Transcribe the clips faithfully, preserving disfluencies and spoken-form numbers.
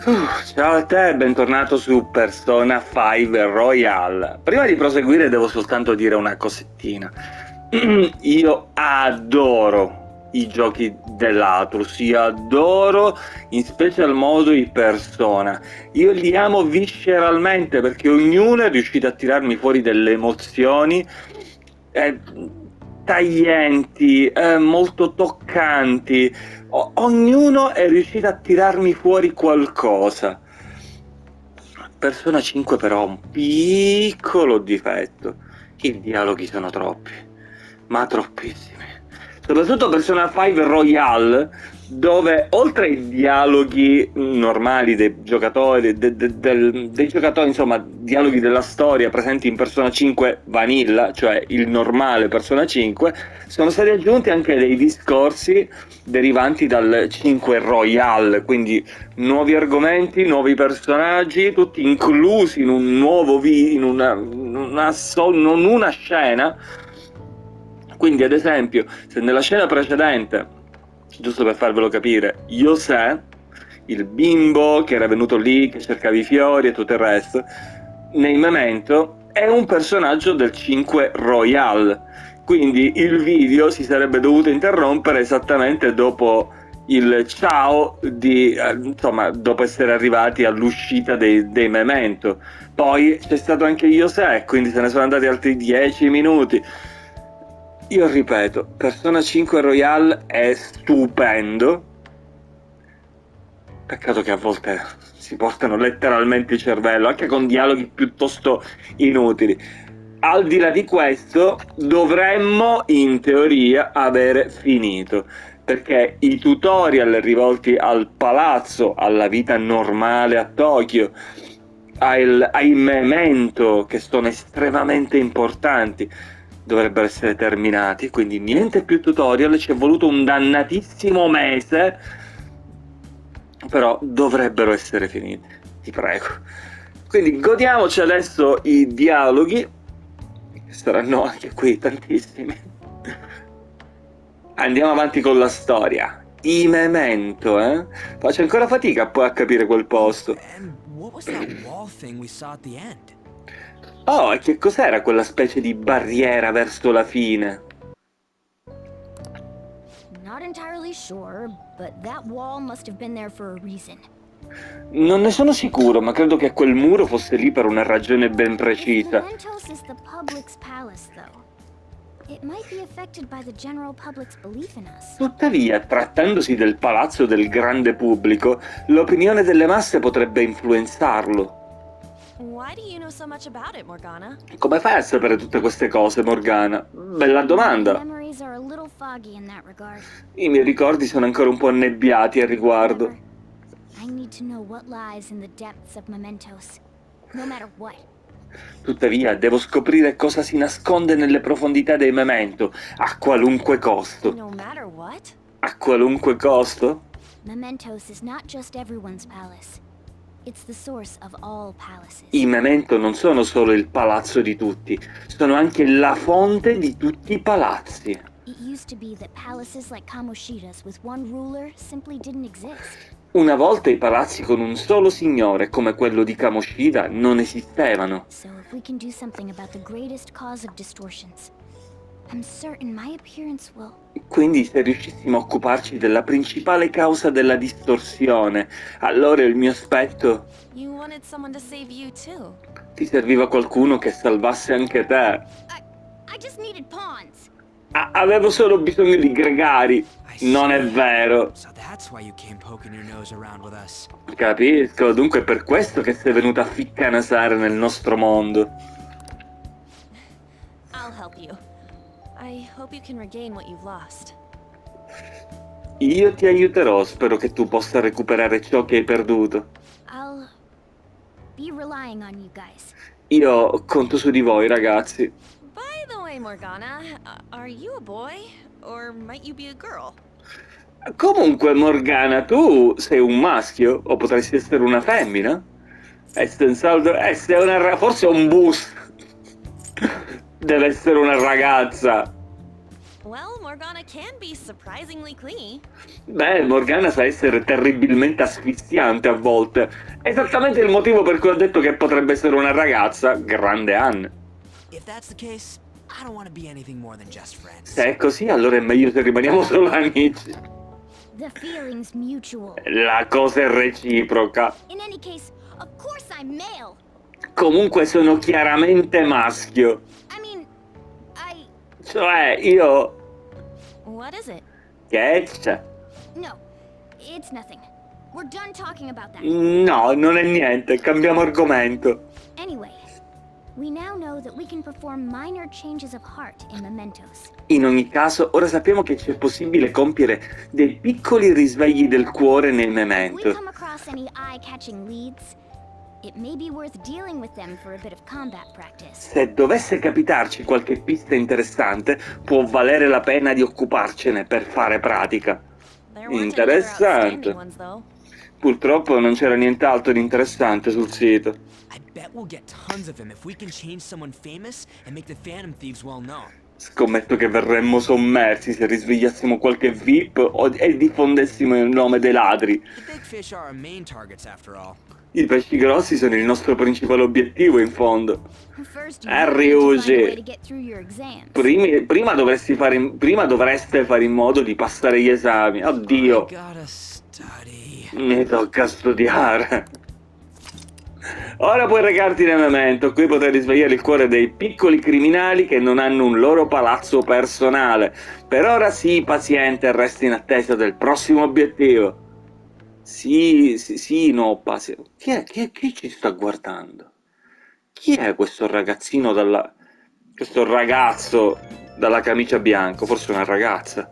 Uh, ciao a te e bentornato su Persona cinque Royal. Prima di proseguire devo soltanto dire una cosettina. Io adoro i giochi dell'Atlus, io adoro in special modo i Persona. Io li amo visceralmente perché ognuno è riuscito a tirarmi fuori delle emozioni eh, taglienti, eh, molto toccanti. O- ognuno è riuscito a tirarmi fuori qualcosa. Persona cinque però ha un piccolo difetto: i dialoghi sono troppi, ma troppissimi. Soprattutto Persona cinque Royal, dove oltre ai dialoghi normali dei giocatori, de, de, del, dei giocatori, insomma, dialoghi della storia presenti in Persona cinque Vanilla, cioè il normale Persona cinque, sono stati aggiunti anche dei discorsi derivanti dal cinque Royal, quindi nuovi argomenti, nuovi personaggi, tutti inclusi in un nuovo vi- in una, una so- non una scena. Quindi, ad esempio, se nella scena precedente, giusto per farvelo capire, José, il bimbo che era venuto lì, che cercava i fiori e tutto il resto, nei Memento è un personaggio del cinque Royal. Quindi il video si sarebbe dovuto interrompere esattamente dopo il ciao di, eh, insomma, dopo essere arrivati all'uscita dei, dei Memento. Poi c'è stato anche José, quindi se ne sono andati altri dieci minuti. Io ripeto, Persona cinque Royal è stupendo. Peccato che a volte si portano letteralmente il cervello, anche con dialoghi piuttosto inutili. Al di là di questo, dovremmo in teoria avere finito, perché i tutorial rivolti al palazzo, alla vita normale a Tokyo, ai, ai Memento, che sono estremamente importanti, dovrebbero essere terminati. Quindi niente più tutorial, ci è voluto un dannatissimo mese, però dovrebbero essere finiti, ti prego. Quindi godiamoci adesso i dialoghi, che saranno anche qui tantissimi. Andiamo avanti con la storia. I Memento, eh? Faccio ancora fatica poi a capire quel posto. And what was that wall thing we saw at the end? Oh, e che cos'era quella specie di barriera verso la fine? Not entirely sure, but that wall must have been there for a reason. Non ne sono sicuro, ma credo che quel muro fosse lì per una ragione ben precisa. Mementos is the public's palace, though. It might be affected by the general public's belief in us. Tuttavia, trattandosi del palazzo del grande pubblico, l'opinione delle masse potrebbe influenzarlo. Why do you know so much about it, Morgana? Come fai a sapere tutte queste cose, Morgana? Bella domanda. My memories are a little foggy in that regard. I miei ricordi sono ancora un po' annebbiati al riguardo. However, I need to know what lies in the depths of Mementos, no matter what. Tuttavia, devo scoprire cosa si nasconde nelle profondità dei Memento, a qualunque costo. No matter what? A qualunque costo? Mementos is not just everyone's palace. It's the source of all palaces. I Memento non sono solo il palazzo di tutti, sono anche la fonte di tutti i palazzi. It used to be that palaces like Kamoshida's with one ruler simply didn't exist. Una volta i palazzi con un solo signore, come quello di Kamoshida, non esistevano. So if we can do something about the greatest cause of distortions, I'm certain my appearance will... Quindi se riuscissimo a occuparci della principale causa della distorsione, allora il mio aspetto... You wanted someone to save you too. Ti serviva qualcuno che salvasse anche te. I, I just needed pawns. Ah, avevo solo bisogno di gregari. I Non è see. vero. So that's why you came poking your nose around with us. Capisco, dunque è per questo che sei venuta a ficcanasare nel nostro mondo. I'll help you. I hope you can regain what you've lost. Io ti aiuterò, spero che tu possa recuperare ciò che hai perduto. I'll be relying on you guys. Io conto su di voi, ragazzi. By the way, Morgana, uh, are you a boy? Or might you be a girl? Comunque, Morgana, tu sei un maschio o potresti essere una femmina? È senz'altro... Eh, sei una... ra- forse è un bus. Deve essere una ragazza. Well, Morgana can be surprisingly clingy. Beh, Morgana sa essere terribilmente asfissiante a volte. Esattamente il motivo per cui ho detto che potrebbe essere una ragazza, grande Anne. If that's the case, I don't want to be anything more than just friends. Se è così, allora è meglio se rimaniamo solo amici. The feeling's mutual. La cosa è reciproca. In any case, of course I'm male. Comunque sono chiaramente maschio. I mean, I... Cioè, io... What is it? Che c'è? No, it's nothing. We're done talking about that. No, non è niente, cambiamo argomento. Anyway, we now know that we can perform minor changes of heart in mementos. In ogni caso, ora sappiamo che c'è possibile compiere dei piccoli risvegli del cuore nei If we memento. come across any eye-catching leads, it may be worth dealing with them for a bit of combat practice. Se dovesse capitarci qualche pista interessante, può valere la pena di occuparcene per fare pratica. There weren't any other Interessante. outstanding ones, though. Purtroppo non c'era nient'altro di interessante sul sito. I bet we'll get tons of them if we can change someone famous and make the Phantom Thieves well known. Scommetto che verremmo sommersi se risvegliassimo qualche V I P o- e diffondessimo il nome dei ladri. The big fish are our main targets after all. I pesci grossi sono il nostro principale obiettivo, in fondo. First, you Ah, need to find a way Ryuji. to get through your exams. Primi- prima, dovresti fare in- prima dovreste fare in modo di passare gli esami. Oddio, I gotta study. mi tocca studiare. Ora puoi recarti nel memento, qui potrai risvegliare il cuore dei piccoli criminali che non hanno un loro palazzo personale. Per ora sii paziente e resti in attesa del prossimo obiettivo. Sì, sì, sì, no, paziente. Chi è? Chi, è- chi ci sta guardando? Chi è questo ragazzino dalla... questo ragazzo dalla camicia bianca? Forse una ragazza.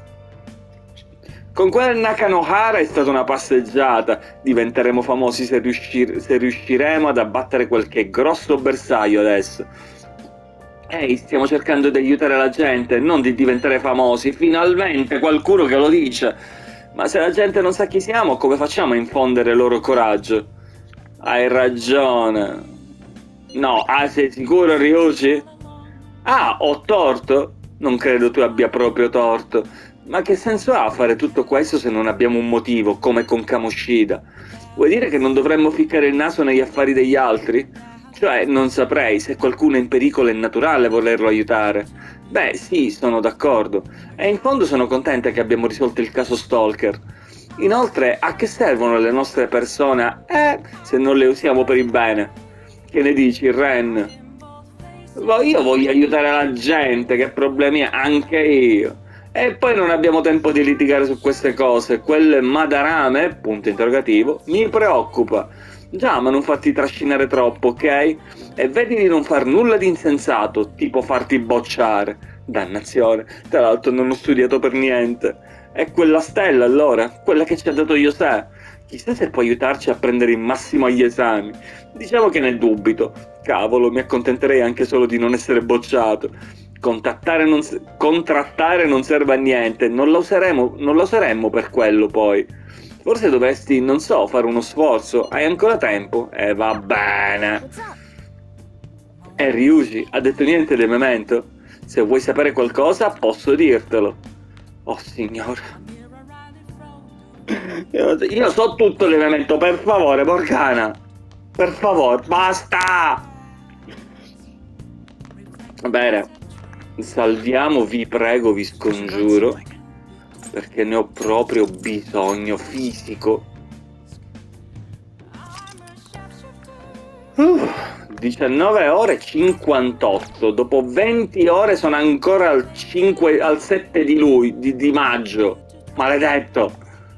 Con quel Nakanohara è stata una passeggiata. Diventeremo famosi se, riuscir- se riusciremo ad abbattere qualche grosso bersaglio adesso. Ehi, stiamo cercando di aiutare la gente, non di diventare famosi. Finalmente qualcuno che lo dice. Ma se la gente non sa chi siamo, come facciamo a infondere loro coraggio? Hai ragione. No, ah, sei sicuro, Ryuji? Ah, ho torto? Non credo tu abbia proprio torto. Ma che senso ha fare tutto questo se non abbiamo un motivo, come con Kamoshida? Vuoi dire che non dovremmo ficcare il naso negli affari degli altri? Cioè, non saprei, se qualcuno è in pericolo è naturale volerlo aiutare. Beh, sì, sono d'accordo. E in fondo sono contenta che abbiamo risolto il caso Stalker. Inoltre, a che servono le nostre persone? Eh, se non le usiamo per il bene. Che ne dici, Ren? Ma io voglio aiutare la gente, che problemi ha? Anche io. E poi non abbiamo tempo di litigare su queste cose. Quel Madarame, punto interrogativo, mi preoccupa. Già, ma non farti trascinare troppo, ok? E vedi di non far nulla di insensato, tipo farti bocciare. Dannazione, tra l'altro non ho studiato per niente. È quella stella, allora? Quella che ci ha dato Yosei? Chissà se può aiutarci a prendere il massimo agli esami. Diciamo che ne dubito. Cavolo, mi accontenterei anche solo di non essere bocciato. Contattare non se- contrattare non serve a niente, non la useremo, non la useremmo per quello poi. Forse dovresti, non so, fare uno sforzo. Hai ancora tempo? E eh, va bene. What's up? E Ryuji ha detto niente del memento? Se vuoi sapere qualcosa, posso dirtelo. Oh signore. Io, io so tutto del memento, per favore, Morgana. Per favore, basta! Bene. Salviamo, vi prego, vi scongiuro, perché ne ho proprio bisogno fisico. Uh, diciannove ore e cinquantotto. Dopo venti ore sono ancora al, cinque, al sette di, lui, di, di maggio. Maledetto.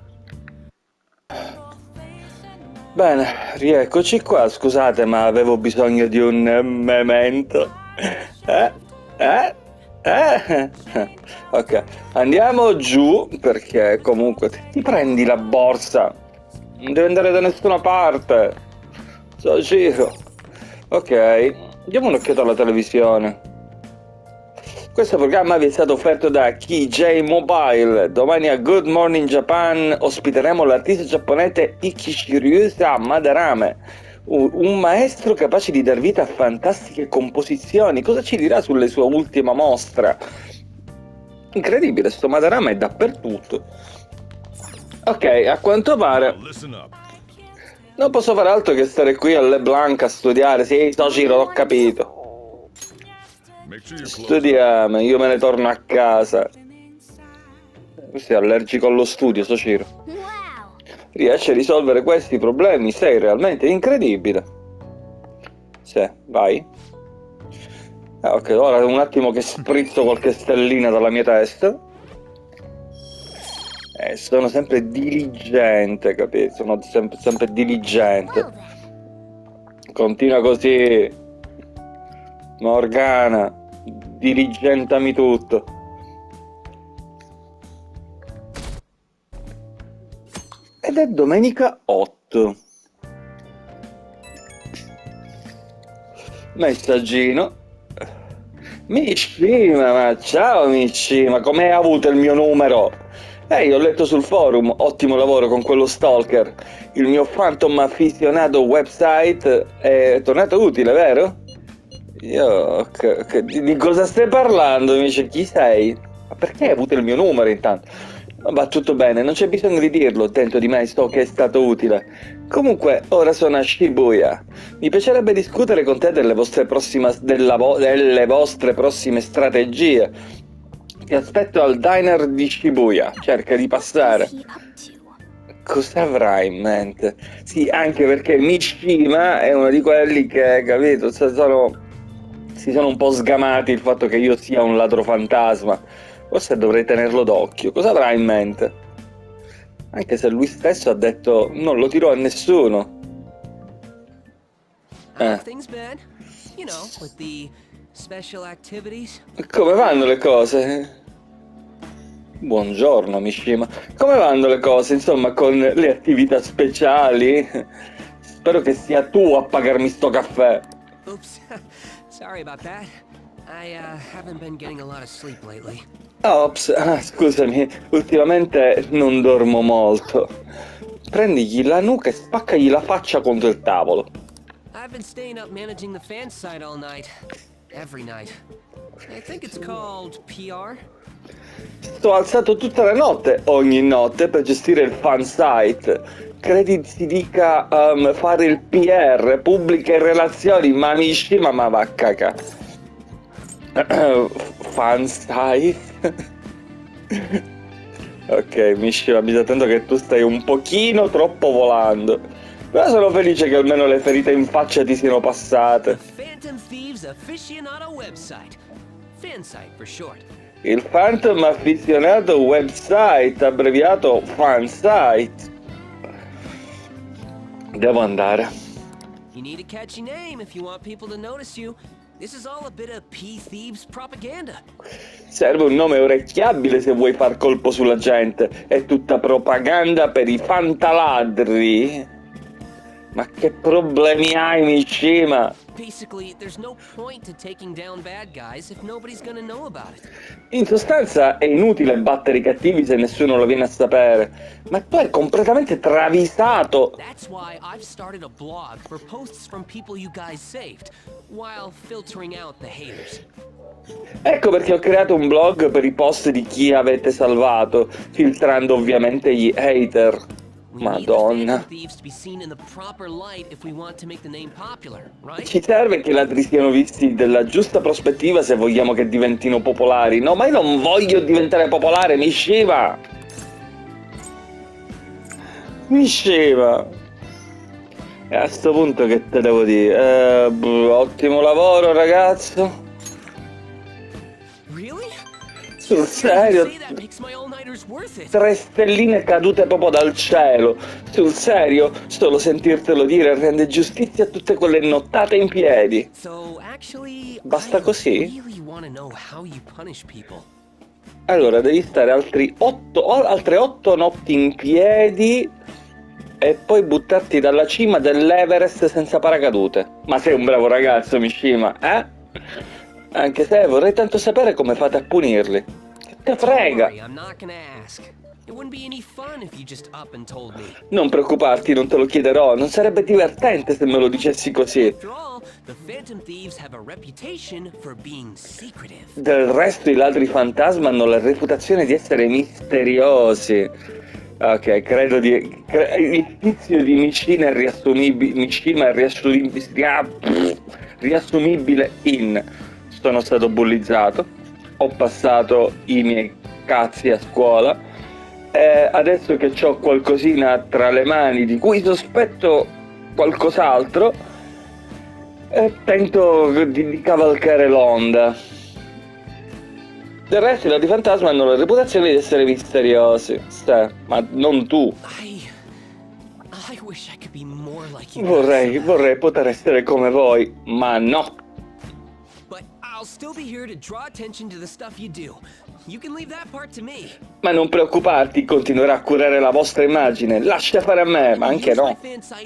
Bene, rieccoci qua. Scusate, ma avevo bisogno di un eh, memento. Eh? Eh? Eh? Ok, andiamo giù, perché comunque ti prendi la borsa, non devi andare da nessuna parte, so giro. Ok, diamo un'occhiata alla televisione. Questo programma vi è stato offerto da K J Mobile. Domani a Good Morning Japan ospiteremo l'artista giapponese Ikiryusa Madarame, un maestro capace di dar vita a fantastiche composizioni. Cosa ci dirà sulle sue ultime mostre? Incredibile, sto Madarama è dappertutto. Ok, a quanto pare non posso fare altro che stare qui a LeBlanc a studiare. Sì, sto Ciro, l'ho capito. Studiamo, io me ne torno a casa. Questo è allergico allo studio, sto Ciro. Riesci a risolvere questi problemi? Sei realmente incredibile. Sì, vai. Ah, ok, ora un attimo che sprizzo qualche stellina dalla mia testa. Eh, sono sempre diligente, capito? Sono sempre, sempre diligente. Continua così, Morgana, diligentami tutto. Ed è domenica otto. Messaggino. Mishima, ma ciao Mishima, come hai avuto il mio numero? Ehi, ho letto sul forum, ottimo lavoro con quello stalker. Il mio Phantom affizionato website è tornato utile, vero? Io... Che, che, di, di cosa stai parlando? Mi dice, chi sei? Ma perché hai avuto il mio numero intanto? Va tutto bene, non c'è bisogno di dirlo, dentro di me so che è stato utile. Comunque, ora sono a Shibuya. Mi piacerebbe discutere con te delle vostre prossime, della vo delle vostre prossime strategie. Ti aspetto al diner di Shibuya, cerca di passare. Cosa avrai in mente? Sì, anche perché Mishima è uno di quelli che, capito, sono, si sono un po' sgamati il fatto che io sia un ladro fantasma. Forse dovrei tenerlo d'occhio. Cosa avrà in mente? Anche se lui stesso ha detto non lo dirò a nessuno. Eh. Come vanno le cose? Buongiorno Mishima. Come vanno le cose, insomma, con le attività speciali? Spero che sia tu a pagarmi sto caffè. Oops. Sorry about that. I uh, haven't been getting a lot of sleep lately. Ops, ah, scusami, ultimamente non dormo molto. Prendigli la nuca e spaccagli la faccia contro il tavolo. I've been staying up managing the fan site all night. Every night. I think it's called P R. Sto alzato tutta la notte, ogni notte, per gestire il fan site. Credi si dica um, fare il P R, pubbliche relazioni, ma Mishima, ma va a caca. Fan site. Ok, Mishima, mi sta attento che tu stai un pochino troppo volando. Però sono felice che almeno le ferite in faccia ti siano passate. Phantom Thieves Aficionado Website. Fansite for short. Il Phantom Affizionato Website, abbreviato Fansite. Devo andare. You need a catchy name if you want people to notice you. This is all a bit of P-Thieves propaganda. Serve un nome orecchiabile se vuoi far colpo sulla gente. È tutta propaganda per i fantaladri. Ma che problemi hai, Mishima? Basically, there's no point to taking down bad guys if nobody's gonna know about it. In sostanza è inutile battere i cattivi se nessuno lo viene a sapere. Ma tu hai completamente travisato. That's why I've started a blog for posts from people you guys saved, while filtering out the haters. Ecco perché ho creato un blog per i post di chi avete salvato, filtrando ovviamente gli hater. Madonna. Ci serve che i ladri siano visti dalla giusta prospettiva se vogliamo che diventino popolari. No, ma io non voglio diventare popolare, Mishima! Mishima! E a sto punto che te devo dire? Eh, bh, ottimo lavoro, ragazzo. Sul serio? Tre stelline cadute proprio dal cielo. Sul serio? Solo sentirtelo dire rende giustizia a tutte quelle nottate in piedi. Basta così? Allora, devi stare altri otto, altre otto notti in piedi e poi buttarti dalla cima dell'Everest senza paracadute. Ma sei un bravo ragazzo, Mishima, eh? Anche se vorrei tanto sapere come fate a punirli. Che te frega? I'm not gonna ask. It wouldn't be any fun if you just up and told me. Non preoccuparti, non te lo chiederò. Non sarebbe divertente se me lo dicessi così. After all, the Phantom Thieves have a reputation for being secretive. Del resto i ladri fantasma hanno la reputazione di essere misteriosi. Ok, credo di... Cre il tizio di Mishima è riassumibile... Mishima è riassumibile... riassumibile in... Sono stato bullizzato. Ho passato i miei cazzi a scuola. E adesso che ho qualcosina tra le mani di cui sospetto qualcos'altro, eh, tento di, di cavalcare l'onda. Del resto i ladri fantasma hanno la reputazione di essere misteriosi. Sì, ma non tu. I... I wish I could be more like you. Vorrei, vorrei poter essere come voi, ma no. But I'll still be here to draw attention to the stuff you do. You can leave that part to me. Ma non preoccuparti, continuerà a curare la vostra immagine. Lascia fare a me, ma anche no.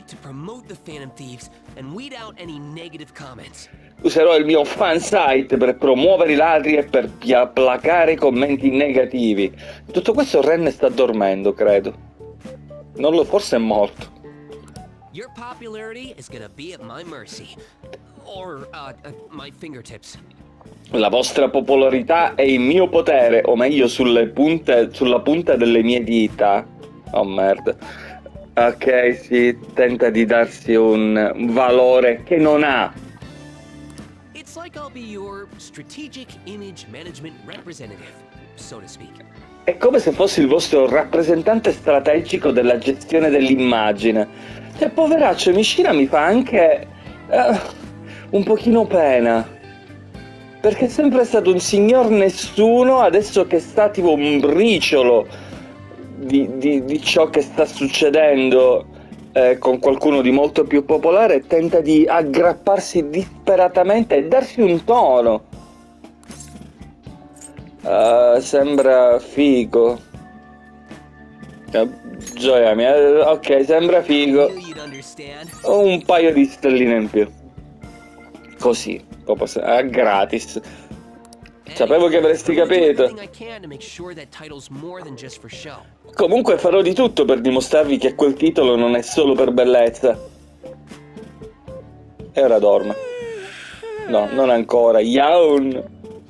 Userò il mio fan site per promuovere i ladri e per placare commenti negativi. Tutto questo Ren sta dormendo, credo. Non lo, forse è morto. Your popularity is gonna be at my mercy. Or, uh, uh, my fingertips. La vostra popolarità è il mio potere, o meglio sulle punte, sulla punta delle mie dita. Oh merda. Ok, si tenta di darsi un valore che non ha. It's like I'll be your strategic image management representative, so to speak. È come se fossi il vostro rappresentante strategico della gestione dell'immagine. Cioè, poveraccio, Mishima mi fa anche uh, un pochino pena. Perché è sempre stato un signor nessuno, adesso che sta tipo un briciolo di, di, di ciò che sta succedendo eh, con qualcuno di molto più popolare, tenta di aggrapparsi disperatamente e darsi un tono. Uh, sembra figo. Uh, gioia mia, ok, sembra figo. Ho un paio di stelline in più. Così. Ah, gratis. Sapevo che avresti capito. Comunque farò di tutto per dimostrarvi che quel titolo non è solo per bellezza. E ora dorme. No, non ancora. Yawn.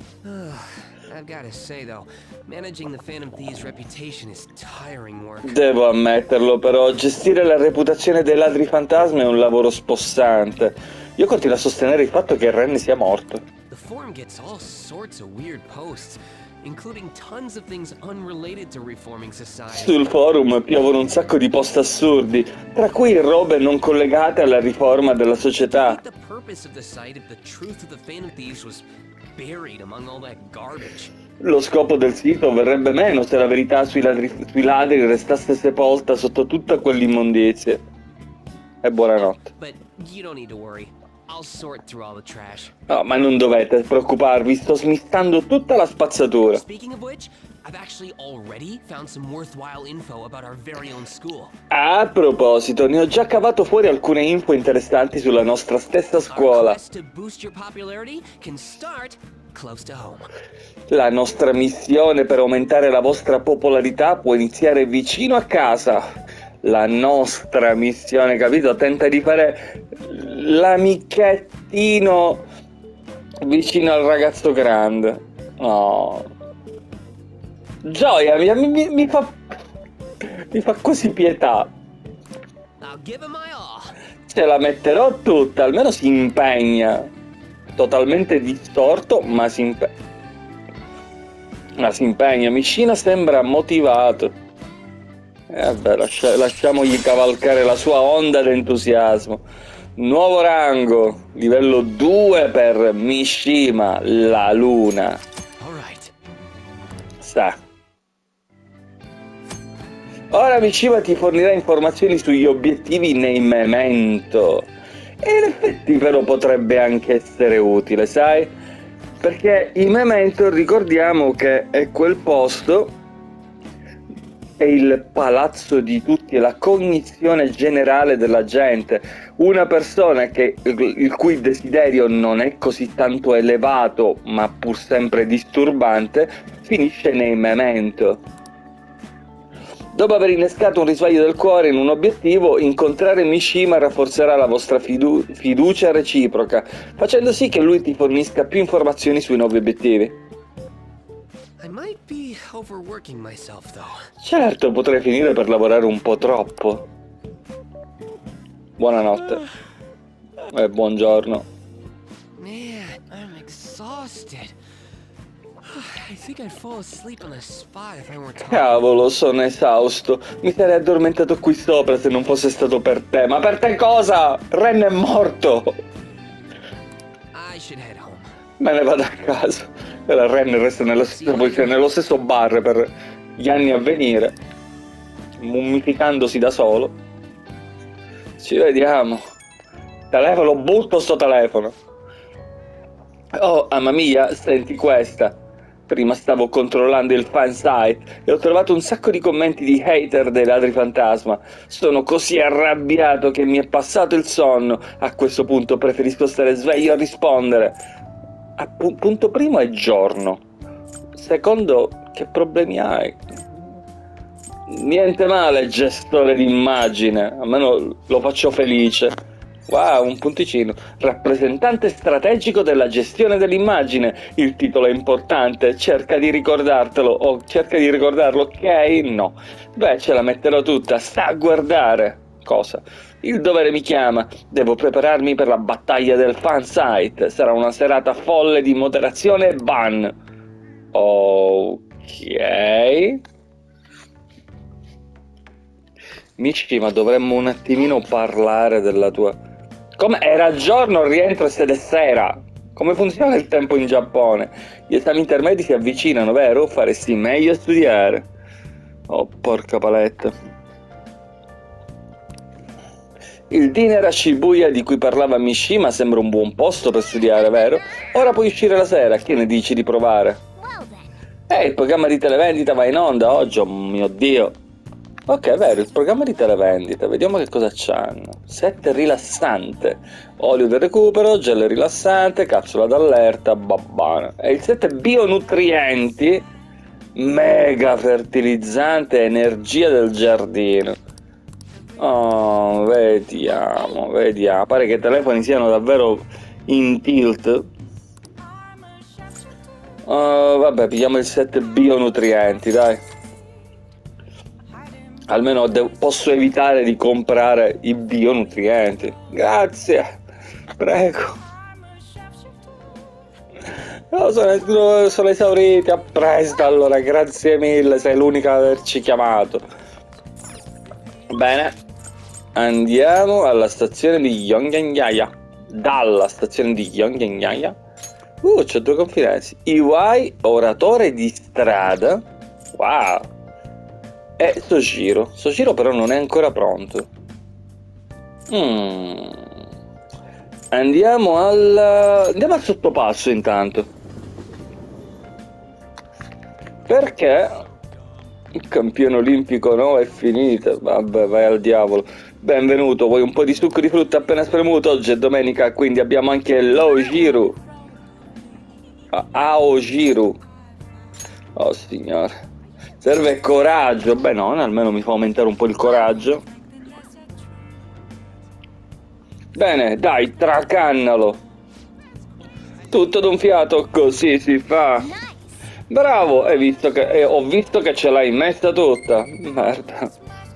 Devo ammetterlo, però gestire la reputazione dei ladri fantasma è un lavoro spossante. Io continuo a sostenere il fatto che Ren sia morto. The forum gets all sorts of weird posts, including tons of things unrelated to reforming society. Sul forum piovono un sacco di post assurdi, tra cui robe non collegate alla riforma della società. The purpose of the site if the truth of the Phantom Thieves was buried among all that garbage. Lo scopo del sito verrebbe meno se la verità sui ladri, sui ladri restasse sepolta sotto tutta quell'immondizia. E buonanotte. But you don't need to worry. I'll sort through all the trash. No, ma non dovete preoccuparvi, sto smistando tutta la spazzatura. Speaking of which, I've actually already found some worthwhile info about our very own school. A proposito, ne ho già cavato fuori alcune info interessanti sulla nostra stessa scuola. Our quest to boost your popularity can start close to home. La nostra missione per aumentare la vostra popolarità può iniziare vicino a casa. La nostra missione, capito? Tenta di fare l'amichettino vicino al ragazzo grande. No. Gioia, mi, mi, mi fa mi fa così pietà. I'll give him my all. Ce la metterò tutta, almeno si impegna. Totalmente distorto, ma si impegna. Ma si impegna. Mishima sembra motivato. E eh vabbè, lascia, lasciamogli cavalcare la sua onda d'entusiasmo. Nuovo rango, livello due per Mishima, la luna. Sa. Ora Mishima ti fornirà informazioni sugli obiettivi nei memento. E in effetti però potrebbe anche essere utile, sai? Perché il memento, ricordiamo che è quel posto è il palazzo di tutti, è la cognizione generale della gente. Una persona che, il cui desiderio non è così tanto elevato, ma pur sempre disturbante, finisce nei Memento. Dopo aver innescato un risveglio del cuore in un obiettivo, incontrare Mishima rafforzerà la vostra fidu- fiducia reciproca, facendo sì che lui ti fornisca più informazioni sui nuovi obiettivi. I might be overworking myself, though. Certo, potrei finire per lavorare un po' troppo. Buonanotte. E buongiorno. Man, I'm exhausted. I think I'd fall asleep on the spot if I weren't talking. Cavolo, sono esausto. Mi sarei addormentato qui sopra se non fosse stato per te. Ma per te cosa? Ren è morto. I should head home. Me ne vado a casa. E la Ren resta nella stessa posizione, nello stesso bar per gli anni a venire, mummificandosi da solo. Ci vediamo. Telefono, butto sto telefono. Oh, mamma mia, senti questa. Prima stavo controllando il fansite e ho trovato un sacco di commenti di hater dei Ladri Fantasma. Sono così arrabbiato che mi è passato il sonno. A questo punto preferisco stare sveglio a rispondere. A pu- punto primo è giorno. Secondo, che problemi hai? Niente male, gestore d'immagine. Almeno lo faccio felice. Wow, un punticino. Rappresentante strategico della gestione dell'immagine. Il titolo è importante. Cerca di ricordartelo. O cerca di ricordarlo, ok? No. Beh, ce la metterò tutta. Sta a guardare. Cosa? Il dovere mi chiama. Devo prepararmi per la battaglia del fansite. Sarà una serata folle di moderazione e ban. Ok. Mishima, dovremmo un attimino parlare della tua... Come era giorno, rientro ed è sera. Come funziona il tempo in Giappone? Gli esami intermedi si avvicinano, vero? Faresti meglio a studiare. Oh, porca paletta. Il dinner a Shibuya di cui parlava Mishima sembra un buon posto per studiare, vero? Ora puoi uscire la sera, che ne dici di provare? Eh, il programma di televendita va in onda oggi, oh mio Dio. Ok, è vero, il programma di televendita, vediamo che cosa c'hanno. Set rilassante, olio del recupero, gel rilassante, capsula d'allerta, babbana. E il set bionutrienti, mega fertilizzante, energia del giardino. Oh, vediamo, vediamo. Pare che i telefoni siano davvero in tilt. Oh, vabbè, pigliamo il set bionutrienti, dai. Almeno posso evitare di comprare i bionutrienti. Grazie, prego. No, sono, sono esauriti. A presto allora, grazie mille, sei l'unica ad averci chiamato. Bene, andiamo alla stazione di Yongyangya. Dalla stazione di Yongyangya. Uh, c'ho due confidenze. Iwai, oratore di strada. Wow. E Soshiro. Soshiro però non è ancora pronto. Mm. Andiamo al... Andiamo al sottopasso intanto. Perché il campione olimpico no, è finito. Vabbè, vai al diavolo. Benvenuto, vuoi un po' di succo di frutta appena spremuto? Oggi è domenica, quindi abbiamo anche l'Aojiru. Aojiru. Oh signore. Serve coraggio. Beh no, almeno mi fa aumentare un po' il coraggio. Bene, dai, tracannalo. Tutto d'un fiato, così si fa. Bravo, hai visto che, eh, ho visto che ce l'hai messa tutta. Merda.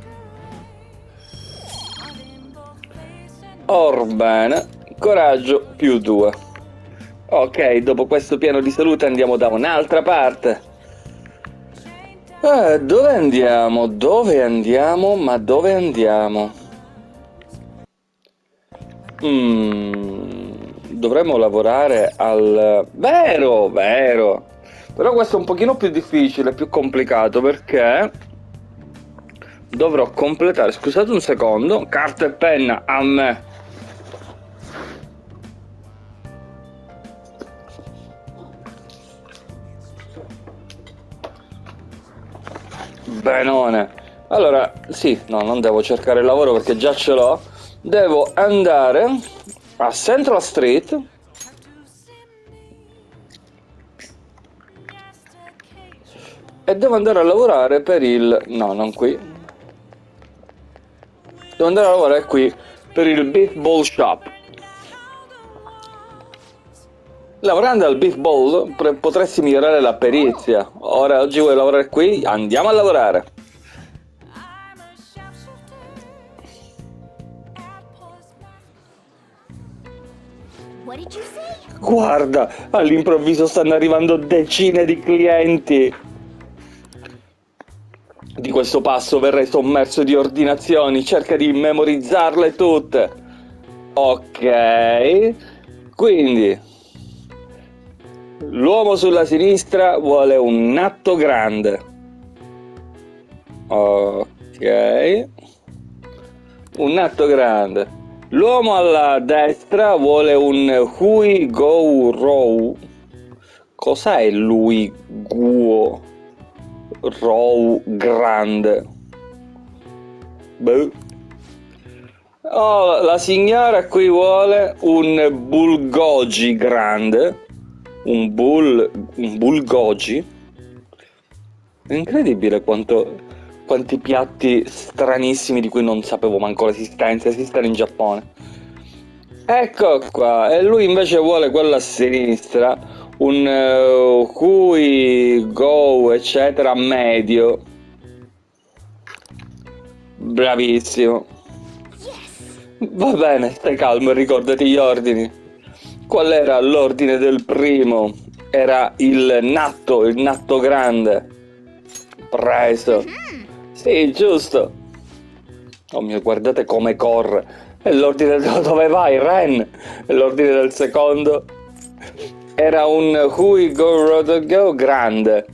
Orbene, coraggio più due. Ok, dopo questo piano di salute andiamo da un'altra parte. Eh, dove andiamo? Dove andiamo? Ma dove andiamo? Mm, dovremmo lavorare al... Vero, vero. Però questo è un pochino più difficile, più complicato, perché dovrò completare... Scusate un secondo, carta e penna a me. benone. Allora, sì, no, non devo cercare il lavoro perché già ce l'ho. Devo andare a Central Street. E devo andare a lavorare per il... no, non qui. Devo andare a lavorare qui per il Beef Ball Shop. Lavorando al Beef Ball potresti migliorare la perizia. Ora, oggi vuoi lavorare qui? Andiamo a lavorare. What did you say? Guarda, all'improvviso stanno arrivando decine di clienti. Di questo passo verrai sommerso di ordinazioni, cerca di memorizzarle tutte. Ok, quindi l'uomo sulla sinistra vuole un natto grande. Ok, un natto grande. L'uomo alla destra vuole un Hui Go Row. Cos'è lui Guo Row grande? Beh. Oh, la signora qui vuole un bulgogi grande. Un bull un bulgogi. È incredibile quanto quanti piatti stranissimi di cui non sapevo manco l'esistenza esistono in Giappone. Ecco qua, e lui invece vuole quello a sinistra, un uh, Hui Go eccetera medio. Bravissimo. Va bene, stai calmo e ricordati gli ordini. Qual era l'ordine del primo? Era il natto, il natto grande. Preso. Sì, giusto. Oh mio, guardate come corre. E l'ordine del... dove vai, Ren? E l'ordine del secondo era un Hui Go Road Go grande.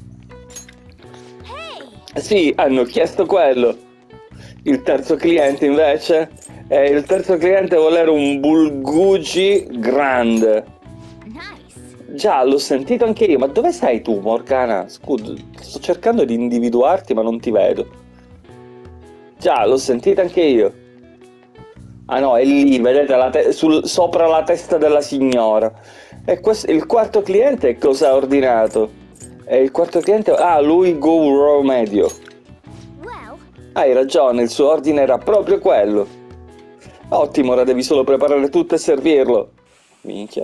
Sì, hanno chiesto quello. Il terzo cliente invece, e il terzo cliente voleva un Bulgugi grande. Già, l'ho sentito anche io. Ma dove sei tu, Morgana? Scusa, sto cercando di individuarti ma non ti vedo. Già, l'ho sentito anche io. Ah no, è lì, vedete, la te- sul, sopra la testa della signora. E questo, il quarto cliente cosa ha ordinato? E il quarto cliente... Ah, lui Go Raw medio. Hai ragione, il suo ordine era proprio quello. Ottimo, ora devi solo preparare tutto e servirlo. Minchia.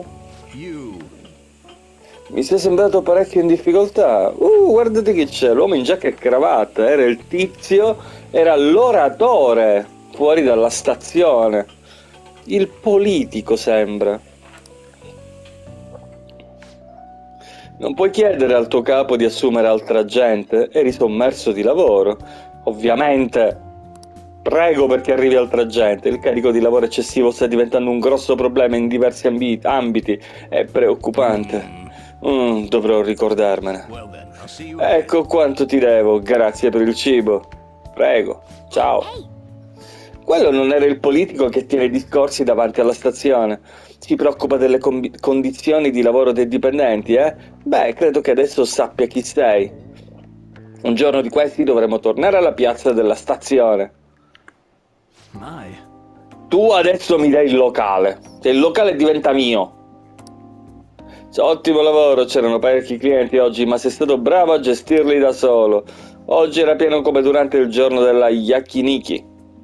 Mi sei sembrato parecchio in difficoltà. Uh, guardate che c'è, l'uomo in giacca e cravatta. Era il tizio, era l'oratore fuori dalla stazione. Il politico sembra. Non puoi chiedere al tuo capo di assumere altra gente? Eri sommerso di lavoro. Ovviamente. Prego perché arrivi altra gente. Il carico di lavoro eccessivo sta diventando un grosso problema in diversi ambi- ambiti. È preoccupante. Mm, dovrò ricordarmene. Ecco quanto ti devo. Grazie per il cibo. Prego. Ciao. Quello non era il politico che tiene discorsi davanti alla stazione. Si preoccupa delle com- condizioni di lavoro dei dipendenti, eh? Beh, credo che adesso sappia chi sei. Un giorno di questi dovremo tornare alla piazza della stazione. Mai. Tu adesso mi dai il locale. Se il locale diventa mio. Ottimo lavoro, c'erano parecchi clienti oggi, ma sei stato bravo a gestirli da solo. Oggi era pieno come durante il giorno della Yakiniki.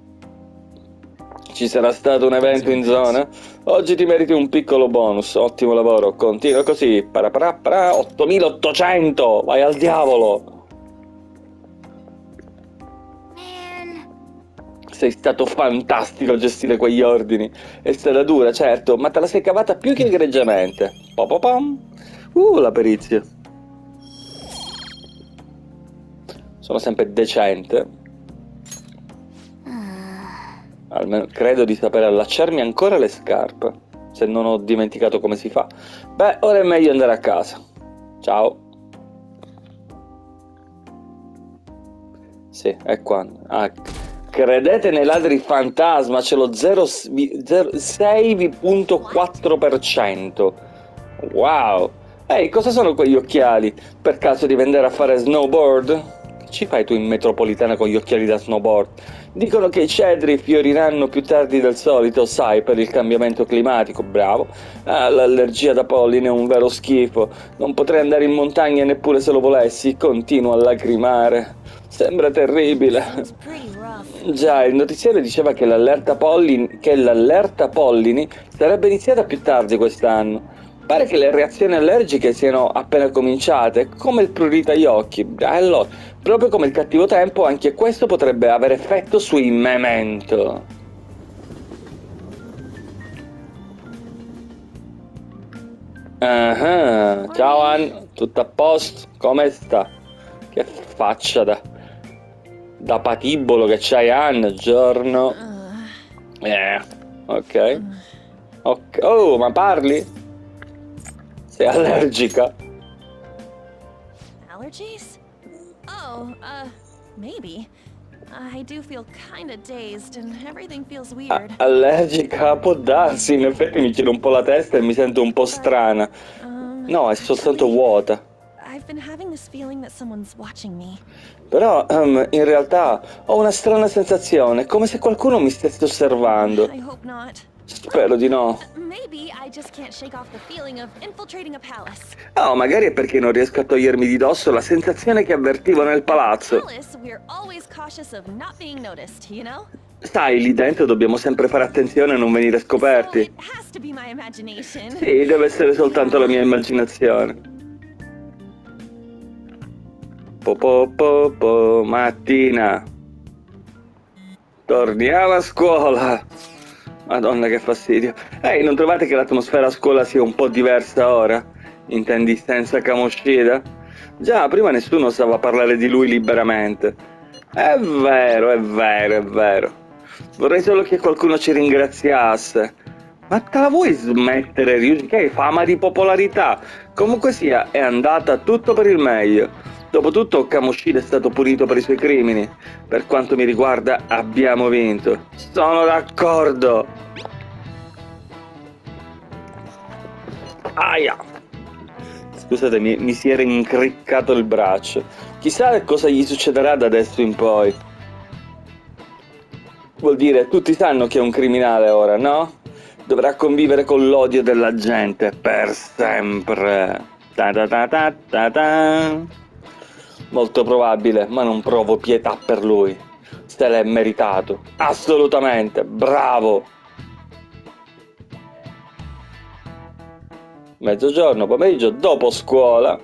Ci sarà stato un evento in zona? Oggi ti meriti un piccolo bonus. Ottimo lavoro, continua così. Paraparapara, ottomilaottocento. Vai al diavolo. Sei stato fantastico a gestire quegli ordini. È stata dura, certo, ma te la sei cavata più che egregiamente. Popopam. Uh, la perizia. Sono sempre decente. Almeno credo di sapere allacciarmi ancora le scarpe, se non ho dimenticato come si fa. Beh, ora è meglio andare a casa. Ciao. Sì, è qua. Ah, credete nei ladri fantasma? C'è lo zero virgola sei virgola quattro per cento. Wow. Ehi, cosa sono quegli occhiali? Per caso di vendere a fare snowboard? ci fai tu in metropolitana con gli occhiali da snowboard? Dicono che i cedri fioriranno più tardi del solito, sai, per il cambiamento climatico, bravo. Ah, l'allergia da polline è un vero schifo. Non potrei andare in montagna neppure se lo volessi, continuo a lacrimare. Sembra terribile. Già, il notiziario diceva che l'allerta pollini, che l'allerta pollini sarebbe iniziata più tardi quest'anno. Pare che le reazioni allergiche siano appena cominciate, come il prurito agli occhi. Allora, proprio come il cattivo tempo, anche questo potrebbe avere effetto sui Memento. Ah, ciao Ann, tutto a posto? Come sta? Che faccia da, da patibolo che c'hai, Ann, giorno. Eh, ok. Ok. Oh, ma parli? Sei allergica? Allergies? Oh, uh, maybe. I do feel kinda dazed and everything feels A- weird. allergica? Può darsi, in effetti mi gira un po' la testa e mi sento un po' strana. Um, No, è soltanto vuota. I've been having this feeling that someone's watching me. Però, ehm, in realtà, ho una strana sensazione, come se qualcuno mi stesse osservando. I hope not. Spero di no. Maybe I just can't shake off the feeling of infiltrating a palace. Oh, magari è perché non riesco a togliermi di dosso la sensazione che avvertivo nel palazzo. Palace, we're always cautious of not being noticed, you know? Sai, lì dentro dobbiamo sempre fare attenzione a non venire So scoperti. it has to be my imagination. Sì, deve essere soltanto la mia immaginazione. Po po po po, mattina. Torniamo a scuola. Madonna che fastidio. Ehi, non trovate che l'atmosfera a scuola sia un po' diversa ora? Intendi senza Kamoshida? Già, prima nessuno osava parlare di lui liberamente. È vero, è vero, è vero. Vorrei solo che qualcuno ci ringraziasse. Ma te la vuoi smettere, Ryuji? Che hai fama di popolarità? Comunque sia, è andata tutto per il meglio. Dopotutto Kamoshida è stato punito per i suoi crimini. Per quanto mi riguarda, abbiamo vinto. Sono d'accordo. Aia. Scusate, mi, mi si era incriccato il braccio. Chissà cosa gli succederà da adesso in poi. Vuol dire, tutti sanno che è un criminale ora, no? Dovrà convivere con l'odio della gente per sempre. Ta ta ta ta ta ta. Molto probabile, ma non provo pietà per lui. Se l'è meritato. Assolutamente, bravo. Mezzogiorno, pomeriggio, dopo scuola.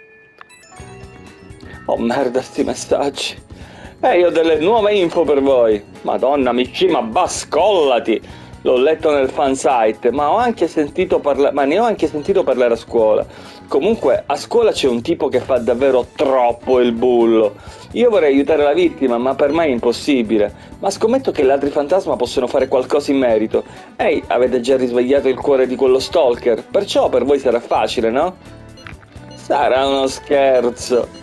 Oh merda, sti messaggi. E io ho delle nuove info per voi. Madonna, Mishima, bascollati. L'ho letto nel fansite, ma ho anche sentito parlare, ma ne ho anche sentito parlare a scuola. Comunque, a scuola c'è un tipo che fa davvero troppo il bullo. Io vorrei aiutare la vittima, ma per me è impossibile. Ma scommetto che i ladri fantasma possono fare qualcosa in merito. Ehi, avete già risvegliato il cuore di quello stalker, perciò per voi sarà facile, no? Sarà uno scherzo.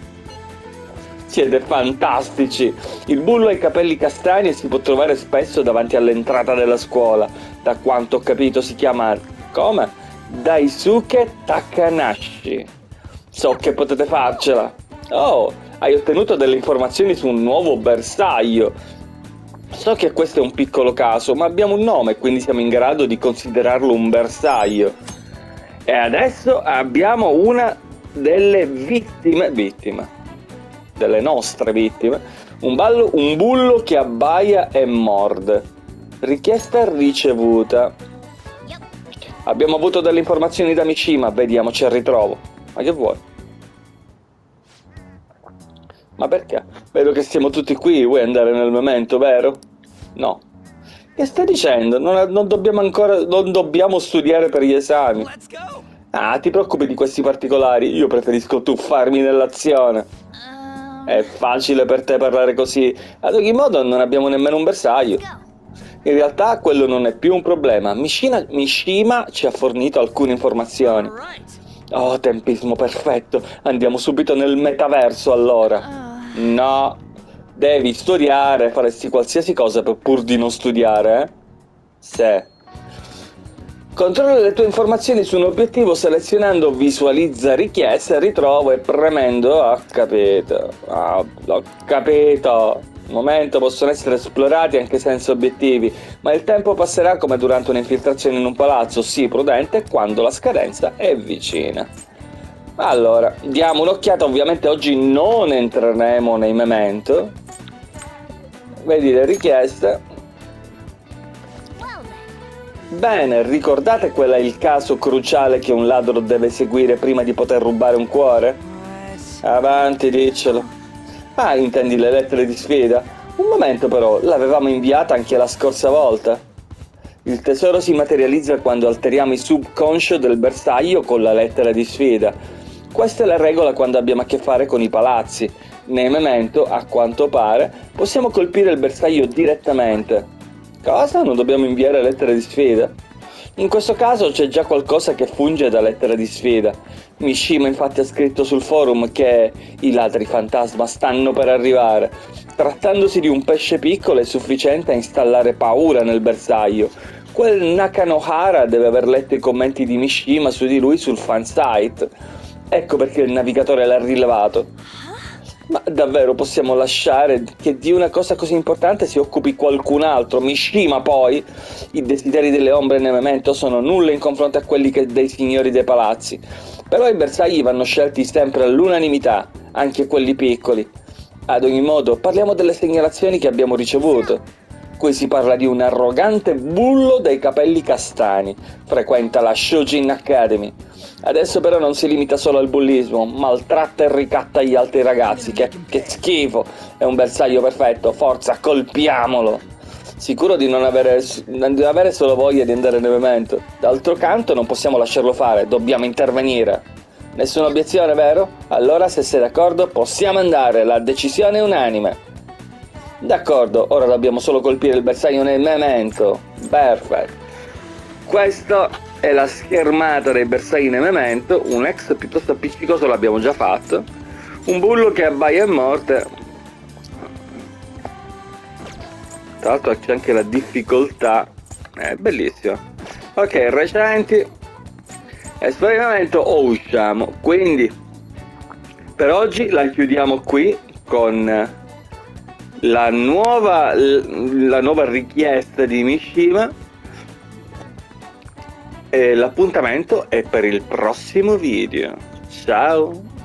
Siete fantastici! Il bullo ha i capelli castani e si può trovare spesso davanti all'entrata della scuola. Da quanto ho capito si chiama... come? Daisuke Takanashi. So che potete farcela. Oh, hai ottenuto delle informazioni su un nuovo bersaglio. So che questo è un piccolo caso, ma abbiamo un nome, quindi siamo in grado di considerarlo un bersaglio. E adesso abbiamo una delle vittime... vittime... delle nostre vittime, un, ballo, un bullo che abbaia e morde. Richiesta ricevuta. Abbiamo avuto delle informazioni da Mishima, vediamoci al ritrovo. Ma che vuoi? Ma perché? Vedo che siamo tutti qui, vuoi andare nel Memento, vero? No. Che stai dicendo? Non, non dobbiamo ancora, non dobbiamo studiare per gli esami. Let's go! Ah, ti preoccupi di questi particolari, io preferisco tuffarmi nell'azione. È facile per te parlare così. Ad ogni modo non abbiamo nemmeno un bersaglio. In realtà quello non è più un problema. Mishima, Mishima ci ha fornito alcune informazioni. Oh, tempismo perfetto. Andiamo subito nel metaverso allora. No, devi studiare. Faresti qualsiasi cosa per pur di non studiare, eh? Se. Controlla le tue informazioni su un obiettivo selezionando visualizza richiesta, ritrovo e premendo ho capito. Ah, ho capito. Al momento possono essere esplorati anche senza obiettivi, ma il tempo passerà come durante un'infiltrazione in un palazzo, sii prudente quando la scadenza è vicina. Allora, diamo un'occhiata, ovviamente oggi non entreremo nei memento. Vedi le richieste. Bene, ricordate qual è il caso cruciale che un ladro deve seguire prima di poter rubare un cuore? Avanti, diccelo. Ah, intendi le lettere di sfida? Un momento però, l'avevamo inviata anche la scorsa volta. Il tesoro si materializza quando alteriamo il subconscio del bersaglio con la lettera di sfida. Questa è la regola quando abbiamo a che fare con i palazzi. Nei memento, a quanto pare, possiamo colpire il bersaglio direttamente. Cosa? Non dobbiamo inviare lettere di sfida? In questo caso c'è già qualcosa che funge da lettera di sfida. Mishima infatti ha scritto sul forum che i ladri fantasma stanno per arrivare. Trattandosi di un pesce piccolo è sufficiente a installare paura nel bersaglio. Quel Nakanohara deve aver letto i commenti di Mishima su di lui sul fansite. Ecco perché il navigatore l'ha rilevato. Ma davvero possiamo lasciare che di una cosa così importante si occupi qualcun altro? Mishima poi? I desideri delle ombre nel memento sono nulla in confronto a quelli che dei signori dei palazzi. Però i bersagli vanno scelti sempre all'unanimità, anche quelli piccoli. Ad ogni modo, parliamo delle segnalazioni che abbiamo ricevuto. Qui si parla di un arrogante bullo dai capelli castani. Frequenta la Shojin Academy. Adesso però non si limita solo al bullismo, maltratta e ricatta gli altri ragazzi. Che, che schifo! È un bersaglio perfetto, forza, colpiamolo! Sicuro di non avere, di avere solo voglia di andare nel memento. D'altro canto non possiamo lasciarlo fare, dobbiamo intervenire. Nessuna obiezione, vero? Allora se sei d'accordo possiamo andare, la decisione è unanime. D'accordo, ora dobbiamo solo colpire il bersaglio nel memento. Perfetto. Questa è la schermata dei bersagli nel memento. Un ex piuttosto appiccicoso l'abbiamo già fatto. Un bullo che abbaia a morte. Tra l'altro c'è anche la difficoltà. È bellissimo. Ok, recenti. Esperimento o usciamo. Quindi per oggi la chiudiamo qui con la nuova, la nuova richiesta di Mishima. E l'appuntamento è per il prossimo video. Ciao!